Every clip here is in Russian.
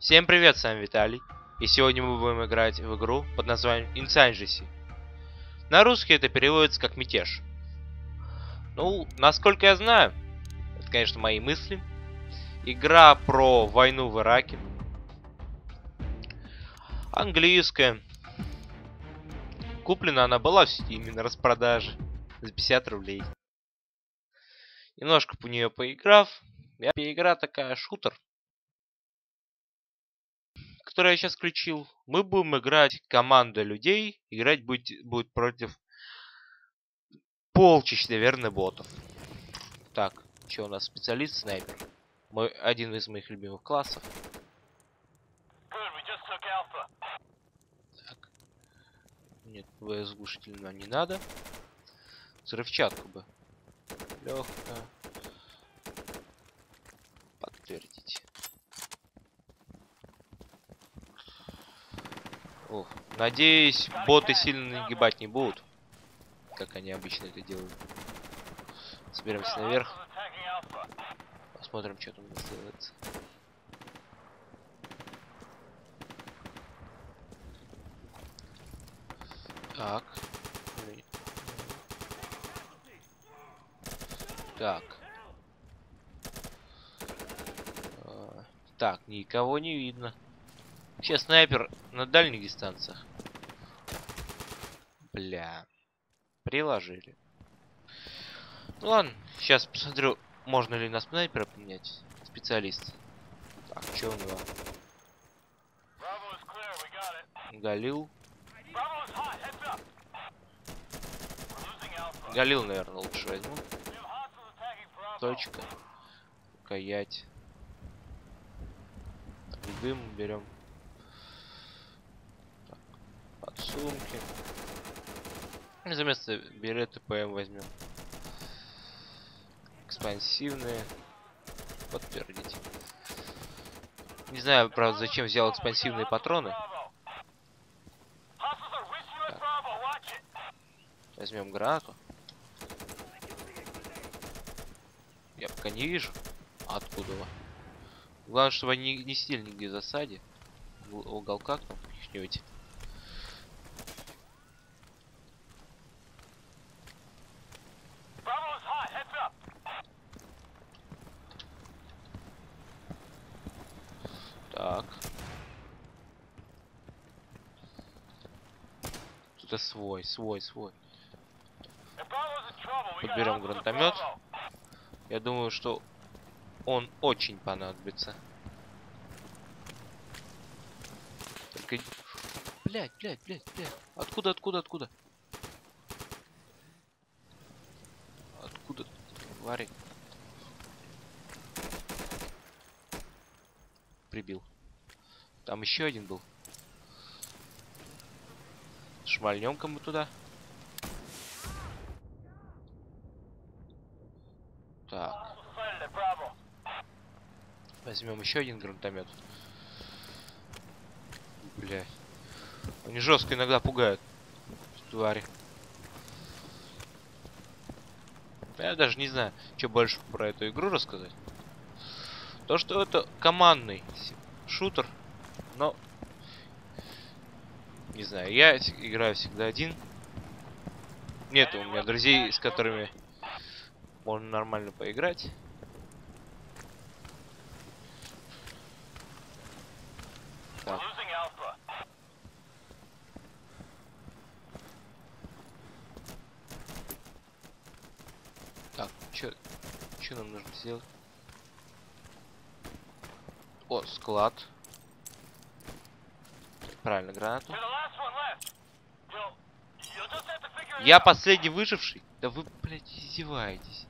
Всем привет, с вами Виталий, и сегодня мы будем играть в игру под названием Insurgency. На русский это переводится как мятеж. Ну, насколько я знаю, это, конечно, мои мысли. Игра про войну в Ираке. Английская. Куплена она была в Steam на распродаже за 50 рублей. Немножко по нее поиграв, игра такая шутер, который я сейчас включил. Мы будем играть команда людей. Играть будет против полчищ, наверное, ботов. Так, что у нас? Специалист снайпер. Один из моих любимых классов. Так. Нет, ВС глушитель нам не надо. Взрывчатку бы. Легкая. Подтвердить. Ох, надеюсь, боты сильно нагибать не будут, как они обычно это делают. Соберемся наверх. Посмотрим, что там делается. Так. Так. Так, никого не видно. Вообще снайпер на дальних дистанциях. Бля. Приложили. Ну ладно, сейчас посмотрю, можно ли на снайпера поменять. Специалист. Так, что у него? Галил. Галил, наверное, лучше возьму. Точка. Каять. Дым берем. Так, подсумки. И за место берет ПМ возьмем. Экспансивные. Подтвердить. Не знаю, правда, зачем взял экспансивные патроны. Так. Возьмем гранату. Я пока не вижу. Откуда его? Главное, чтобы они не сидели нигде в засаде. В уголках там каких-нибудь. Так. Тут свой. Подберем гранатомет. Я думаю, что он очень понадобится. Только... Блять. Откуда? Откуда, твари? Прибил. Там еще один был. Шмальнем-ка мы туда. Так. Возьмем еще один гранатомет. Бля. Они жестко иногда пугают. Твари. Я даже не знаю, что больше про эту игру рассказать. То, что это командный шутер, но... Не знаю, я играю всегда один. Нет у меня друзей, с которыми можно нормально поиграть. Так. Так, что нам нужно сделать? О, склад. Правильно, гранату. Я последний выживший? Да вы, блядь, издеваетесь.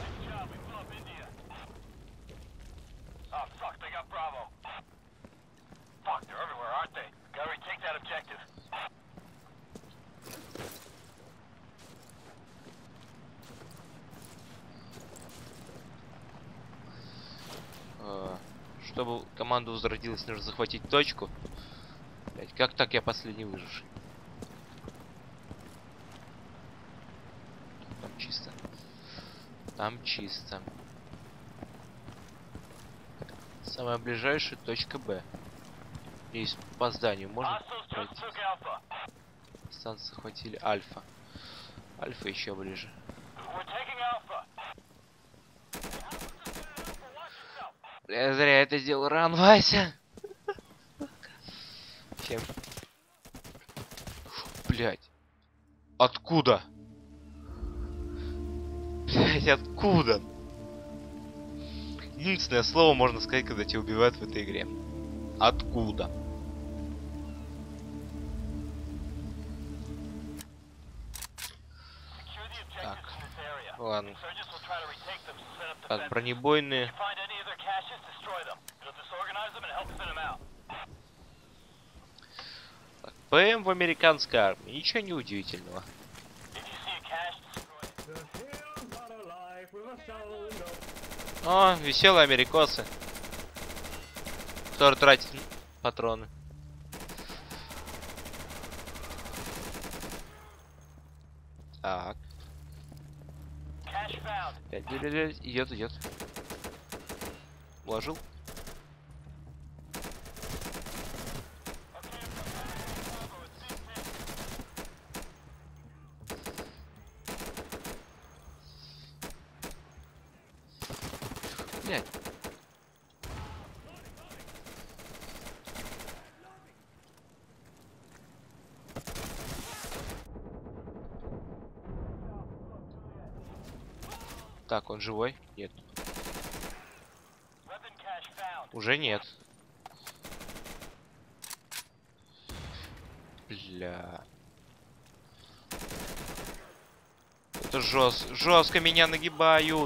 Чтобы команда возродилась, нужно захватить точку. Блять, как так я последний выживший? Там чисто. Там чисто. Самая ближайшая точка Б. Есть по зданию можно пройти? Станцию захватили. Альфа. Альфа еще ближе. Я зря это сделал. Ран, Вася! Чем? Блять. Откуда? Блять, откуда? Единственное слово можно сказать, когда тебя убивают в этой игре. Откуда? Так. Ладно. Так, бронебойные. Так, ПМ в американской армии. Ничего не удивительного. О, веселые америкосы, которые тратят патроны. Так. Идет. Вложил. Блять. Так, он живой? Нет. Уже нет. Бля. Это жестко меня нагибают.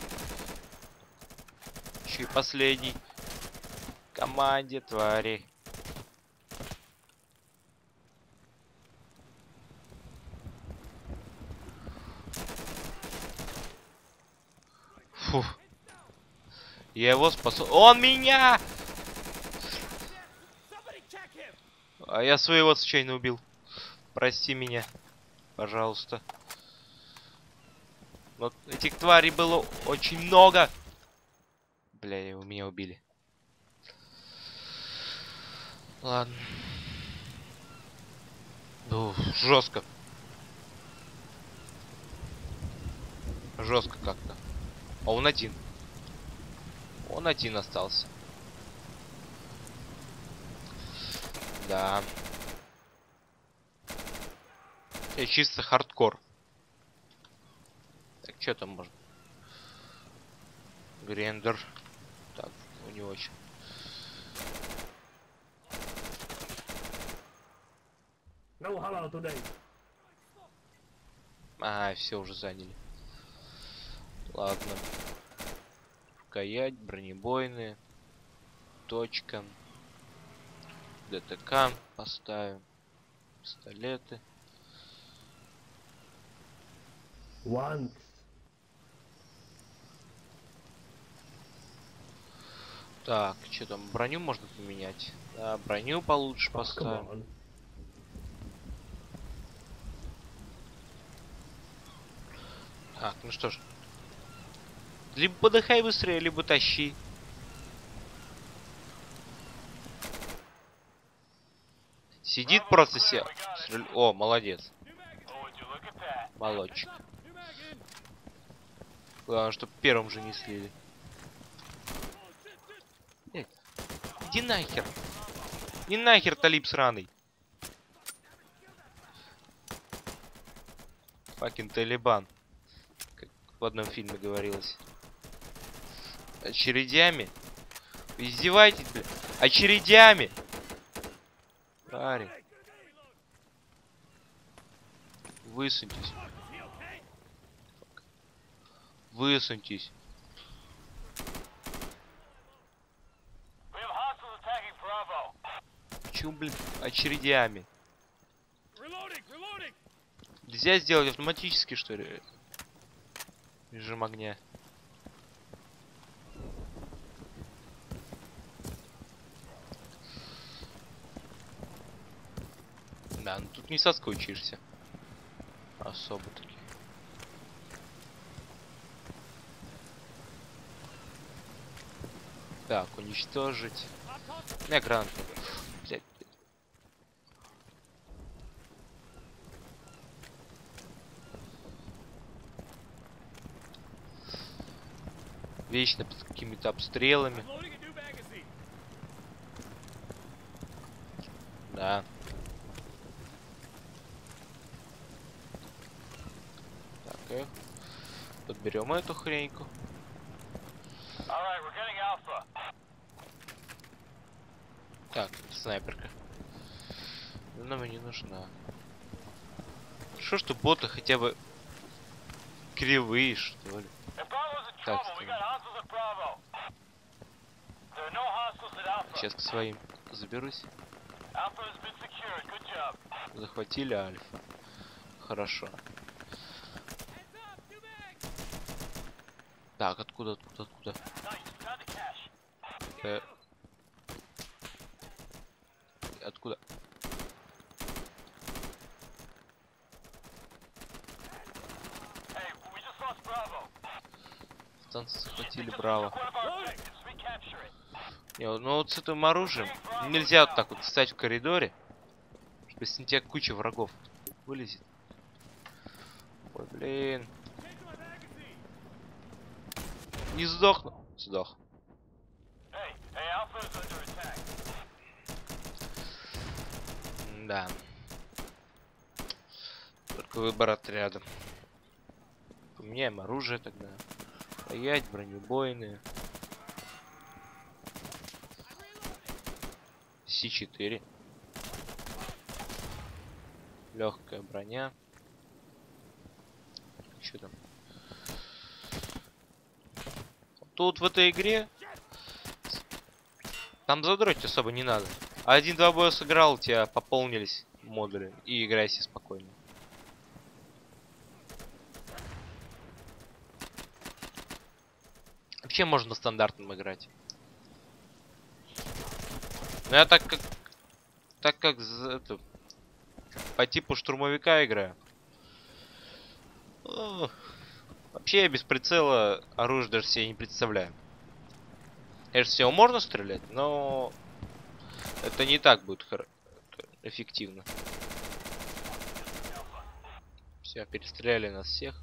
Еще и последний. Команде твари. Фух. Я его спасу. Он меня! А я своего случайно убил. Прости меня. Пожалуйста. Вот этих тварей было очень много. Бля, его меня убили. Ладно. Жестко. Жестко как-то. А он один. Он один остался. Да. Это чисто хардкор. Так, что там можно? Грендер. Так, не очень. Все уже заняли. Ладно. Рукоять, бронебойные. Точка. ДТК поставим. Пистолеты. Так, что там, броню можно поменять? Да, броню получше поставим. Так, ну что ж. Либо подыхай быстрее, либо тащи. Сидит просто сел. О, молодец. Молодчик. Главное, чтобы первым же не слили. Иди нахер. Не нахер, талиб сраный. Факин Талибан. Как в одном фильме говорилось. Очередями? Вы издеваетесь, бля? Очередями! Парень. Высуньтесь. Высуньтесь. Почему, блин, очередями? Нельзя сделать автоматически, что ли? Режим огня. Да, ну тут не соскучишься. Особо-таки. Так, уничтожить. У меня гранат. Блядь, Вечно под какими-то обстрелами. Да. Так, подберем эту хреньку. Так, снайперка. Нам и не нужна. Хорошо, что боты хотя бы кривые, что ли. Так, сейчас к своим заберусь. Захватили Альфа. Хорошо. Так, откуда? Откуда? Станцию захватили, браво. Не, ну вот с этим оружием нельзя вот так вот встать в коридоре, чтобы если на тебя куча врагов вылезет. Ой, блин. Не сдохну. Сдох. Да. Только выбор отряда. Поменяем оружие тогда. Стоять, бронебойные. С4. Легкая броня. Что там? Тут в этой игре там задротить особо не надо. Один-два боя сыграл, у тебя пополнились модули. И играй себе спокойно. Вообще можно на стандартном играть. Но я так как это, по типу штурмовика играю. Вообще я без прицела оружие даже себе не представляю. Конечно, всего можно стрелять, но это не так будет эффективно. Все, перестреляли нас всех.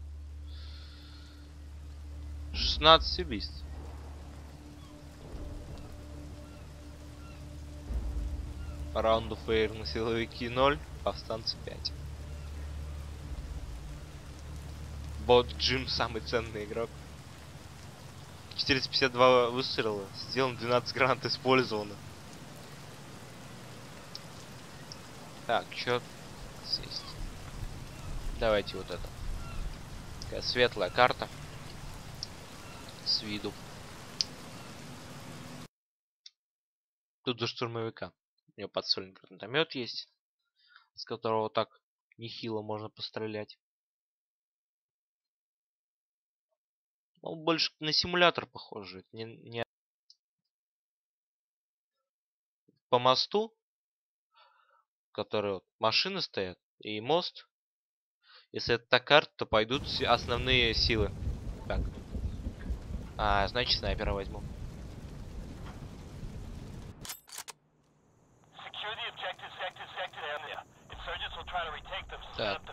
16 убийств. Раунд фейр на силовики 0, повстанцы 5. Бот Джим самый ценный игрок. 452 выстрела, сделано 12 гранат использовано. Так, чё сесть? Давайте вот это. Такая светлая карта. С виду. Тут за штурмовика. У него подсольный гранатомет есть, с которого так нехило можно пострелять. Он больше на симулятор похоже. Не... По мосту, который вот, машины стоят, и мост. Если это та карта, то пойдут основные силы. Так. А, значит, снайпера возьму. Так.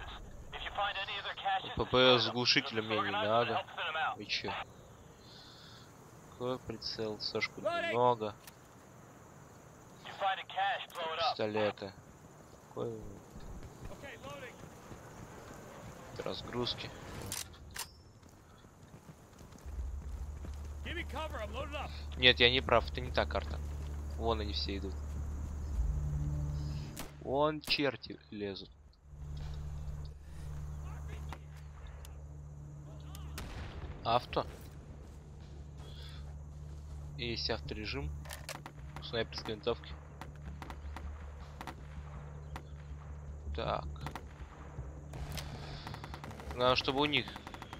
ПП с глушителем мне не надо. Вы че? Какой прицел? Сошку много. Пистолеты. Какой... Разгрузки. Нет, я не прав, это не та карта. Вон они все идут. Вон черти лезут. Авто. Есть авторежим. Снайперской винтовки. Так. Надо, чтобы у них...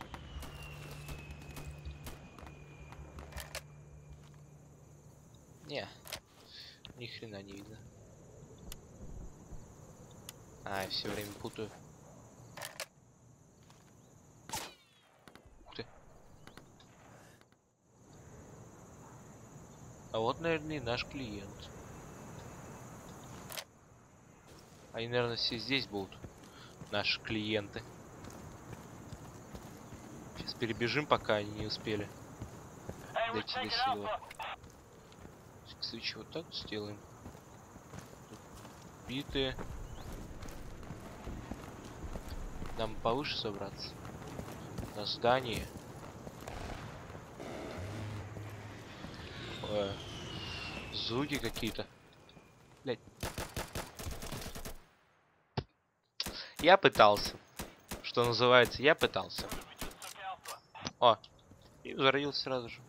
Не. Ни хрена не видно. А, я все время путаю. Ух ты. А вот, наверное, и наш клиент. Они, наверное, все здесь будут. Наши клиенты. Сейчас перебежим, пока они не успели. дойти до сюда. Кстати, вот так сделаем. Тут биты. Нам повыше забраться. На здание. Звуки какие-то. Блять. Я пытался. Что называется, я пытался. О, и взорвился сразу же.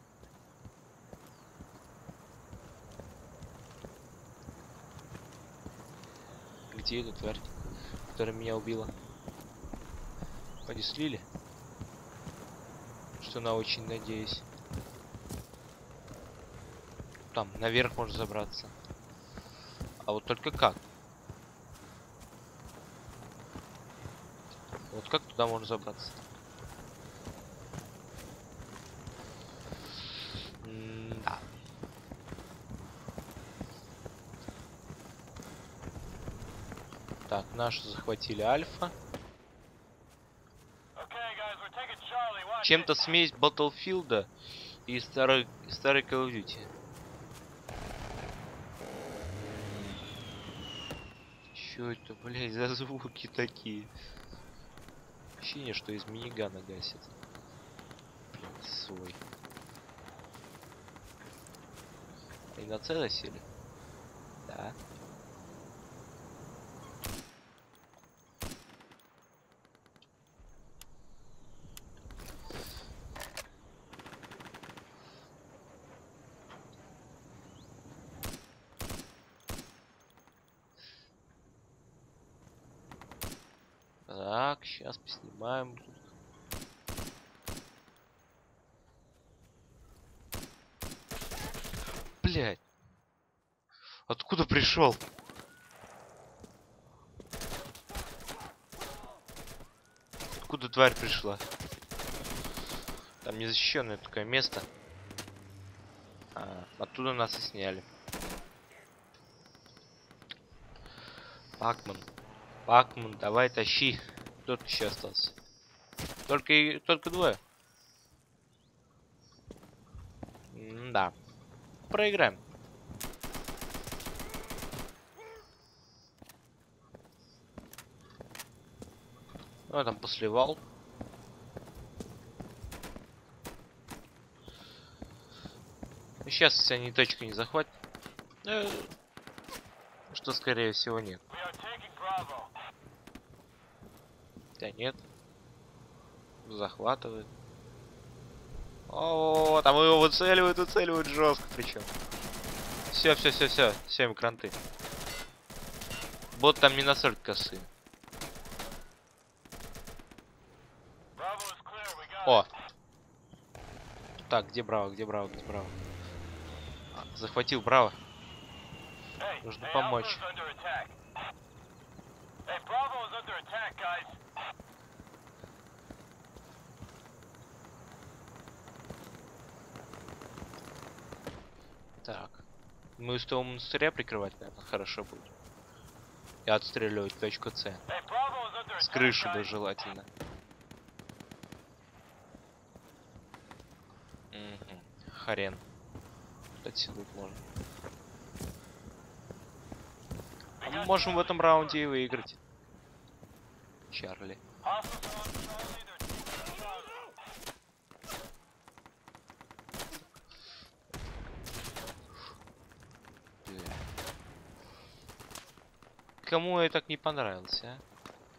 Где эта тварь, которая меня убила? Поди слили? Что на очень надеюсь. Там, наверх можно забраться. А вот только как? Вот как туда можно забраться? Да. Так, наши захватили Альфа. Чем-то смесь Battlefield и старой Call of Duty. Чё это, блядь, за звуки такие? Ощущение, что из минигана гасит. Блин, свой. Они на целое сели? Да. Так, сейчас поснимаем. Блять. Откуда пришел? Откуда тварь пришла? Там незащищенное такое место. Оттуда нас и сняли. Пакман, давай тащи. Кто тут еще остался? Только двое. Да. Проиграем. Ну, там посливал. Сейчас, если они точку не захватят. Что, скорее всего, нет. Да нет. Захватывает. О, там его выцеливают жестко причем. Все, им кранты. Бот там не настолько косые. О! Так, где Браво? Захватил Браво. Нужно помочь. Так. Мы из того монастыря прикрывать, наверное, хорошо будет. И отстреливать точку С. С крыши бы желательно. Хрен. Отсюда можно. А мы можем в этом раунде и выиграть. Чарли. Кому я так не понравился, а?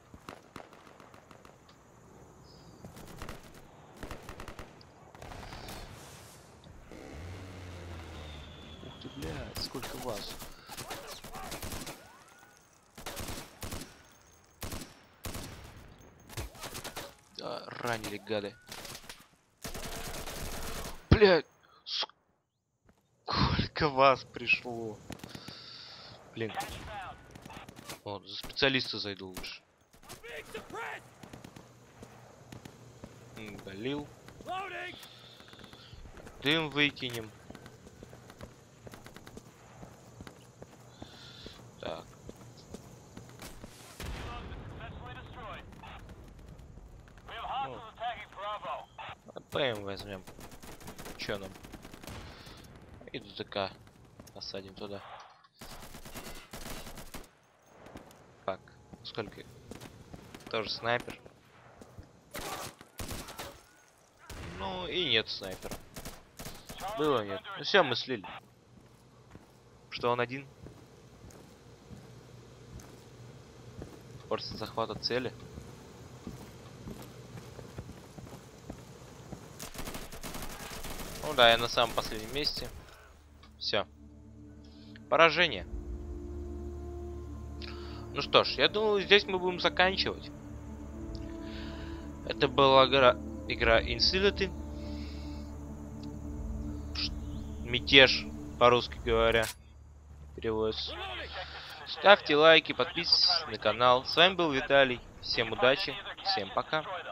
Ух ты, блядь, сколько вас. Да, ранили, гады. Блядь, сколько вас пришло. Блин. Вот, за специалиста зайду лучше. Долил. Дым выкинем. Так. ПМ возьмем. Чё нам? И ДТК посадим туда. Так, сколько? Тоже снайпер. Ну и нет снайпера. Было нет. Ну все, мы слили. Что он один? Просто захвата цели. Ну да, я на самом последнем месте. Все. Поражение. Ну что ж, я думаю, здесь мы будем заканчивать. Это была игра Insility. Мятеж, по-русски говоря, переводится. Ставьте лайки, подписывайтесь на канал. С вами был Виталий. Всем удачи, всем пока.